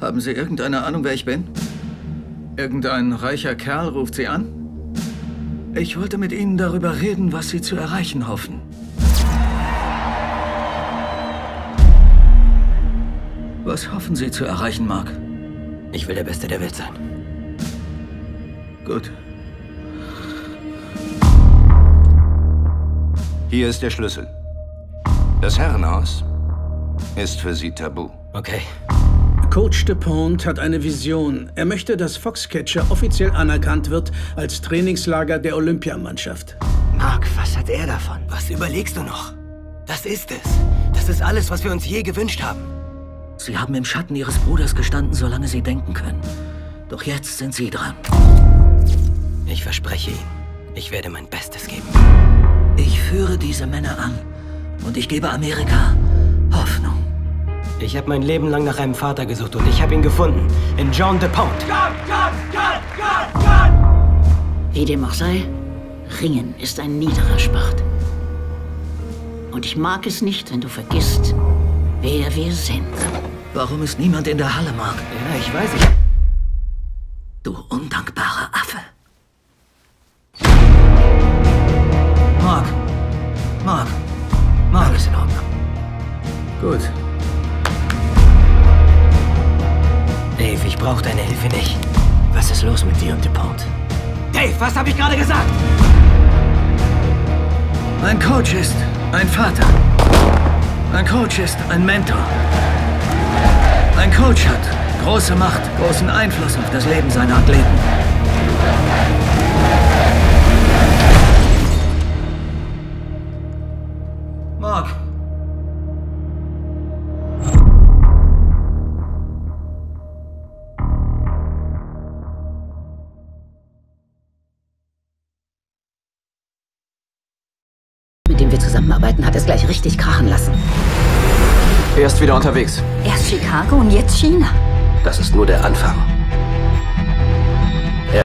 Haben Sie irgendeine Ahnung, wer ich bin? Irgendein reicher Kerl ruft Sie an? Ich wollte mit Ihnen darüber reden, was Sie zu erreichen hoffen. Was hoffen Sie zu erreichen, Mark? Ich will der Beste der Welt sein. Gut. Hier ist der Schlüssel. Das Herrenhaus ist für Sie tabu. Okay. Coach DuPont hat eine Vision. Er möchte, dass Foxcatcher offiziell anerkannt wird als Trainingslager der Olympiamannschaft. Mark, was hat er davon? Was überlegst du noch? Das ist es. Das ist alles, was wir uns je gewünscht haben. Sie haben im Schatten Ihres Bruders gestanden, solange Sie denken können. Doch jetzt sind Sie dran. Ich verspreche Ihnen, ich werde mein Bestes geben. Ich führe diese Männer an und ich gebe Amerika Hoffnung. Ich habe mein Leben lang nach einem Vater gesucht und ich habe ihn gefunden. In John DuPont. Wie dem auch sei, Ringen ist ein niederer Sport. Und ich mag es nicht, wenn du vergisst, wer wir sind. Warum ist niemand in der Halle, Mark? Ja, ich weiß. Du undankbarer Affe. Mark. Alles in Ordnung. Gut. Dave, ich brauche deine Hilfe nicht. Was ist los mit dir und DuPont? Dave, was habe ich gerade gesagt? Ein Coach ist ein Vater. Ein Coach ist ein Mentor. Ein Coach hat große Macht, großen Einfluss auf das Leben seiner Athleten. Mark. Mit dem wir zusammenarbeiten, hat es gleich richtig krachen lassen. Er ist wieder unterwegs. Erst Chicago und jetzt China. Das ist nur der Anfang.